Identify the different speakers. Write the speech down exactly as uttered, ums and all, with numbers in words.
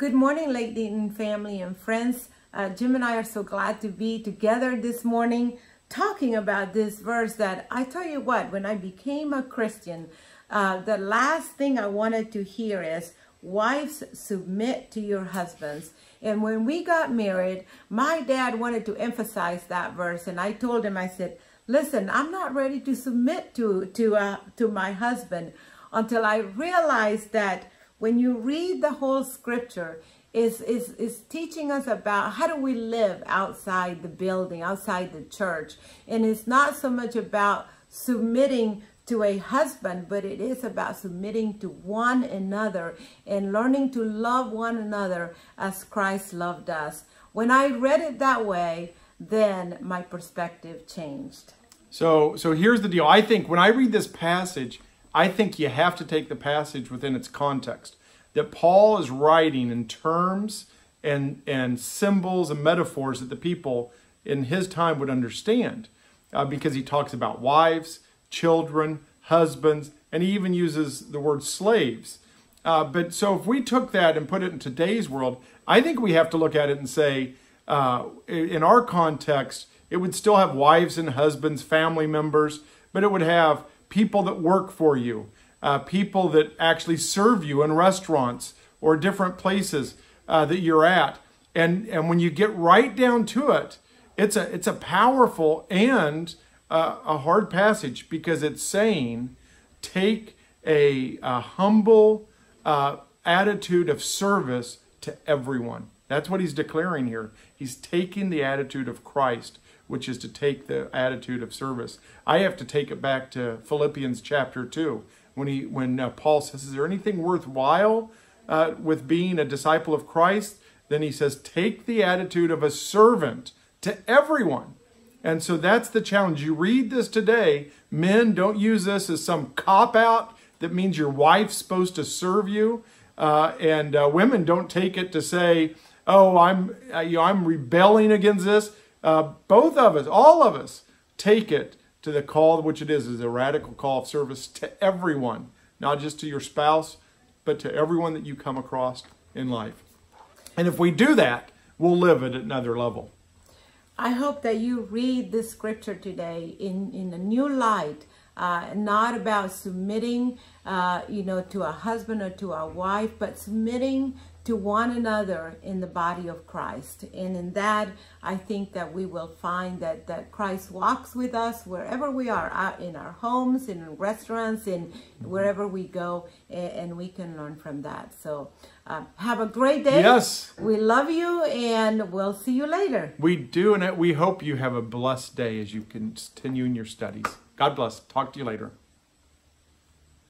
Speaker 1: Good morning, Lake Dayton family and friends. Uh, Jim and I are so glad to be together this morning talking about this verse that I tell you what, when I became a Christian, uh, the last thing I wanted to hear is, wives, submit to your husbands. And when we got married, my dad wanted to emphasize that verse. And I told him, I said, listen, I'm not ready to submit to, to, uh, to my husband until I realized that when you read the whole scripture, is is is teaching us about how do we live outside the building, outside the church. And it's not so much about submitting to a husband, but it is about submitting to one another and learning to love one another as Christ loved us. When I read it that way, then my perspective changed.
Speaker 2: So, so here's the deal. I think when I read this passage, I think you have to take the passage within its context. That Paul is writing in terms and, and symbols and metaphors that the people in his time would understand. Uh, because he talks about wives, children, husbands, and he even uses the word slaves. Uh, but so if we took that and put it in today's world, I think we have to look at it and say, uh, in our context, it would still have wives and husbands, family members, but it would have people that work for you, uh, people that actually serve you in restaurants or different places uh, that you're at. And, and when you get right down to it, it's a, it's a powerful and uh, a hard passage, because it's saying, take a, a humble uh, attitude of service to everyone. That's what he's declaring here. He's taking the attitude of Christ, which is to take the attitude of service. I have to take it back to Philippians chapter two, when he, when uh, Paul says, is there anything worthwhile uh, with being a disciple of Christ? Then he says, take the attitude of a servant to everyone. And so that's the challenge. You read this today, men, don't use this as some cop-out that means your wife's supposed to serve you. Uh, and uh, women, don't take it to say, oh, I'm, uh, you know, I'm rebelling against this. Uh, both of us, all of us, take it to the call, which it is, is a radical call of service to everyone, not just to your spouse, but to everyone that you come across in life. And if we do that, we'll live at another level.
Speaker 1: I hope that you read this scripture today in, in a new light, uh, not about submitting, uh, you know, to a husband or to a wife, but submitting to one another in the body of Christ. And in that, I think that we will find that, that Christ walks with us wherever we are, out in our homes, in restaurants, in wherever we go, and, and we can learn from that. So uh, have a great day.
Speaker 2: Yes.
Speaker 1: We love you, and we'll see you later.
Speaker 2: We do, and we hope you have a blessed day as you continue in your studies. God bless. Talk to you later.